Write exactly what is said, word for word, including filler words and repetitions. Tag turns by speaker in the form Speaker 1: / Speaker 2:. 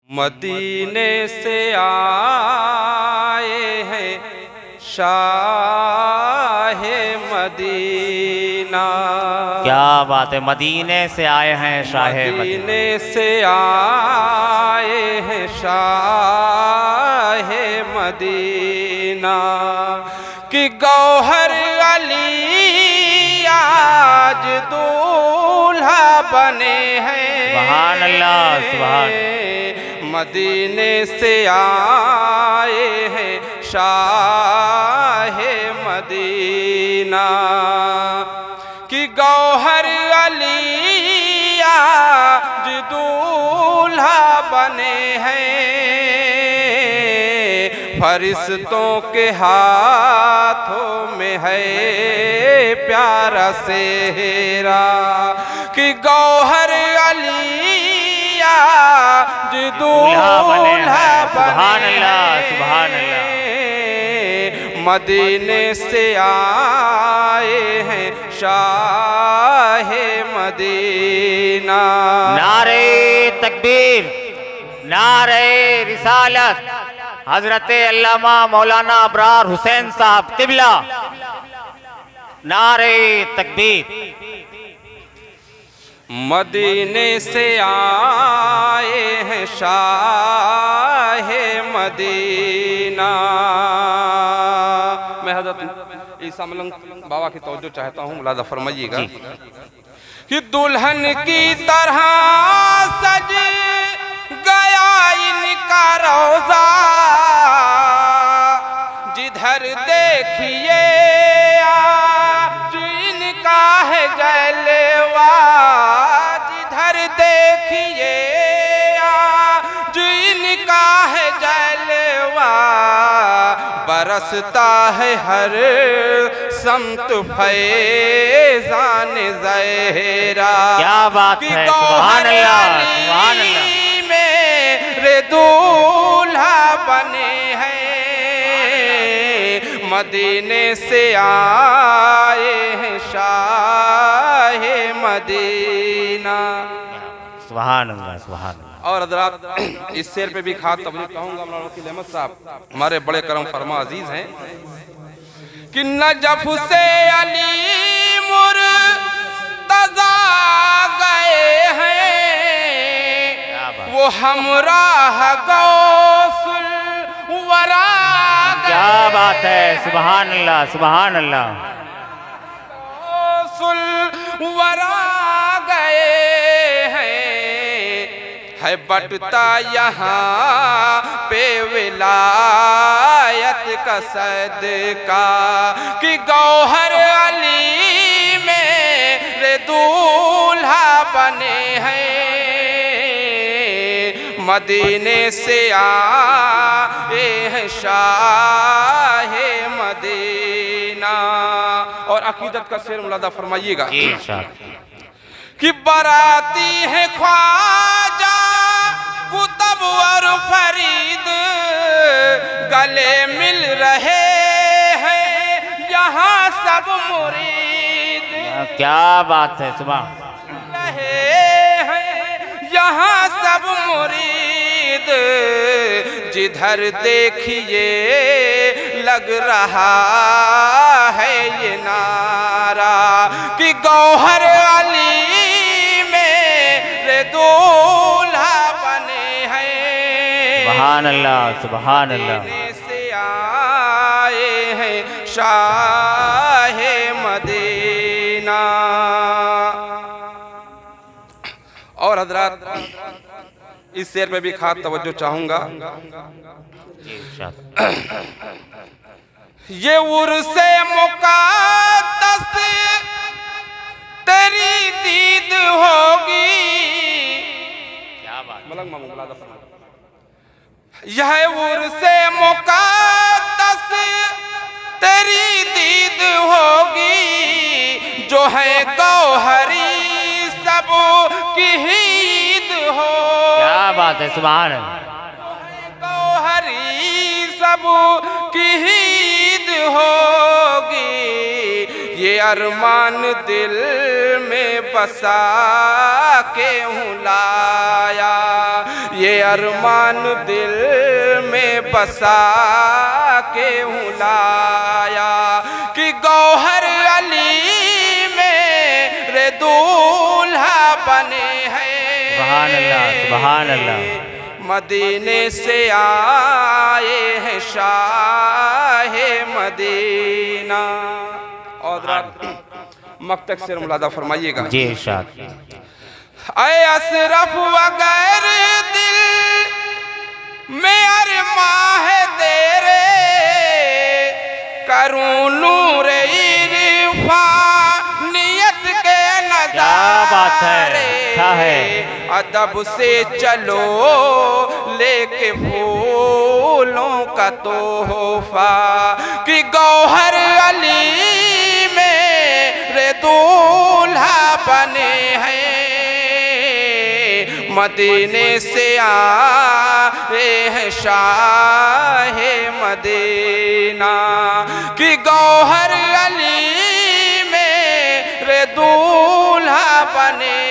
Speaker 1: मदीने से आए हैं शाह मदीना।
Speaker 2: क्या बात है, मदीने से आए हैं शाह मदीना।
Speaker 1: मदीने से आए हैं शाह मदीना कि गौहर अली आज दूल्हा बने हैं।
Speaker 2: सुभान अल्लाह, सुभान।
Speaker 1: मदीने से आए हैं शाह मदीना कि गौहर अली आज दूल्हा बने हैं। फरिश्तों के हाथों में है प्यारा सेहरा कि गौहर अली आज दूल्हा बने।
Speaker 2: सुभान अल्लाह, सुभान अल्लाह।
Speaker 1: मदीने से आए हैं शाह मदीना।
Speaker 2: नारे तकबीर, नारे रिसालत, हजरत अल्लामा मौलाना अबरार हुसैन साहब किबला। नारे तकबीर।
Speaker 1: मदीने से आए हैं शाह मदीना। मैं हज़रत ईसा मलंग बाबा की तवज्जो चाहता हूँ, मुलाज़ा फरमाइएगा कि दुल्हन की तरह सज गया इनका रोज़ा, जिधर देखिए आज इनका है जलवा, जिधर देखिए आज इनका है जलवा, बरसता है हर समत फैज़ान ज़हरा।
Speaker 2: क्या बात है, सुभान अल्लाह, सुभान अल्लाह।
Speaker 1: मेरे दूल्हा बने हैं। मदीने से आए हैं शाह मदीना।
Speaker 2: सुभान अल्लाह, सुभान अल्लाह।
Speaker 1: और हज़रात इस शेर पे भी खास तवज्जो चाहूँगा, मौलाना वकील अहमद साहब हमारे बड़े करम फरमा अजीज हैं कि नजफ से अली मुर्तज़ा गए हैं, वो हमराह गौसुल वरा।
Speaker 2: क्या बात है, सुभान अल्लाह, सुभान अल्लाह।
Speaker 1: गौसुल वरा गए है बटता यहाँ पे विलायत का सदका कि गौहर अली मेरे दूल्हा बने हैं। मदीने से आए हैं शाह मदीना। और अकीदत का शेर मुलादा फरमाइएगा कि बराती है ख्वाजा कुतुब और फरीद, गले मिल रहे हैं यहाँ सब मुरीद।
Speaker 2: क्या बात है, सुभान।
Speaker 1: रहे हैं यहाँ सब मुरीद, जिधर देखिए लग रहा है ये नारा कि गौहर अली मेरे दूल्हा बने हैं।
Speaker 2: सुभान अल्लाह, सुभान अल्लाह।
Speaker 1: मदीने से आए हैं शाह मदीना। और हजरात इस शेर पे भी खास तवज्जो चाहूँगा, ये उर्से मुक़द्दस तेरी दीद होगी।
Speaker 2: क्या बात।
Speaker 1: मलंग मामू मुलादा फरमाइए। यह उर्से मुक़द्दस तेरी दीद होगी, जो है गौहरी सब की हीद हो।
Speaker 2: क्या बात है, सुभान अल्लाह।
Speaker 1: गौहरी सब की हीद होगी, ये अरमान दिल में बसा के हूँ लाया, ये अरमान दिल में बसा के हूँ लाया कि गौहर अली में रे दूल्हा बने हैं।
Speaker 2: सुभान अल्लाह, सुभान अल्लाह।
Speaker 1: मदीने से आए हैं शाहे मदीना। और मक्तक से मुलादा फरमाइएगा
Speaker 2: जी इरशाद।
Speaker 1: ऐ अशरफ वगैर दिल में अरमां है तेरे, करूं नूर इरफा नियत के नज़ारे।
Speaker 2: क्या बात है, क्या है।
Speaker 1: अदब से चलो लेके फूलों का तोहफा कि गौहर अली में रे दूल्हा बने हैं। मदीने से आए हैं शाहे मदीना कि गौहर अली में रे दूल्हा बने